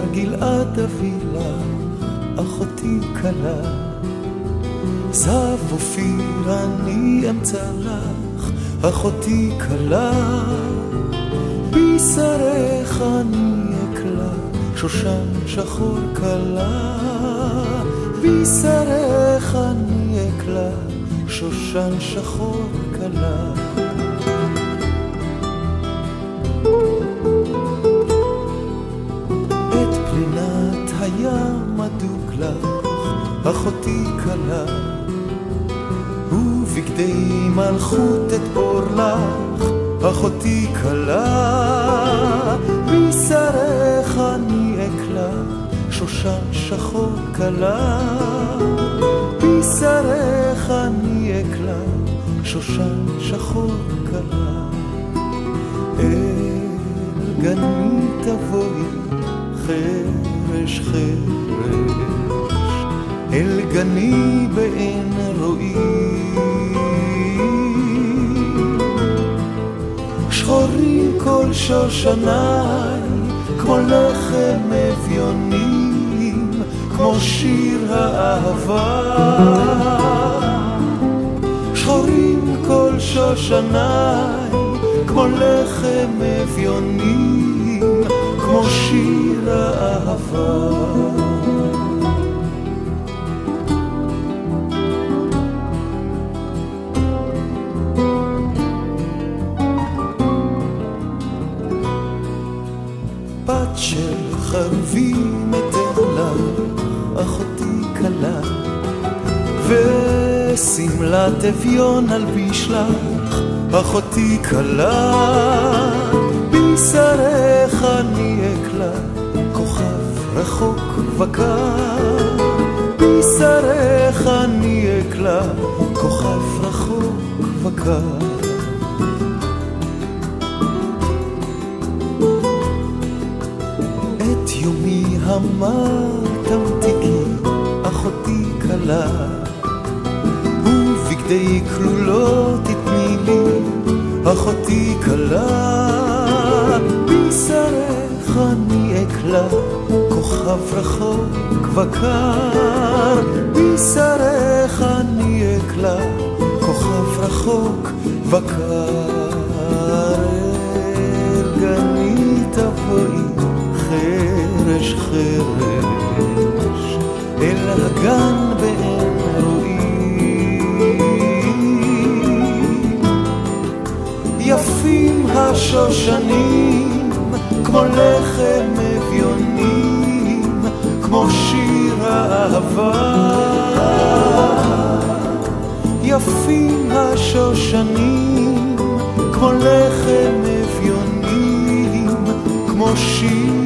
גלעד אביא לך, אחותי קלה. זב אופיר אני אמצא לך, אחותי קלה. בשרך אני אקלה, שושן שחור קלה. בשרך אני אקלה, שושן שחור קלה. את פנינת הים אדוק לך, אחותי קלה. ובגדי מלכות אתפור לך, אחותי קלה. בשרך אני אקלה, שושן שחור קלה. בשרך אני אקלה, שושן שחור קלה. אל גני תבואי חרש חרש, אל גני באין רואי. שחורים כל שושני, כמו לחם אביונים, כמו שיר האהבה. שחורים כל שושני, כמו לחם אביונים, כמו שיר האהבה. בת של חרובים אתן לך, אחותי קלה. ושמלת אביון אלביש לך, אחותי קלה. בשרך אני אקלה, כוכב רחוק וקר. בשרך אני אקלה, כוכב רחוק וקר. את יומי המר תמתיקי, אחותי קלה. ובגדי כלולות תתני לי, אחותי קלה. בשרך אני אקלה, כוכב רחוק וקר. בשרך אני אקלה, כוכב רחוק וקר. אל גני תבואי חרש חרש, אל הגן באין רואי. יפים השושנים, כמו לחם אביונים, כמו שיר האהבה. יפים השושנים, כמו לחם אביונים, כמו שיר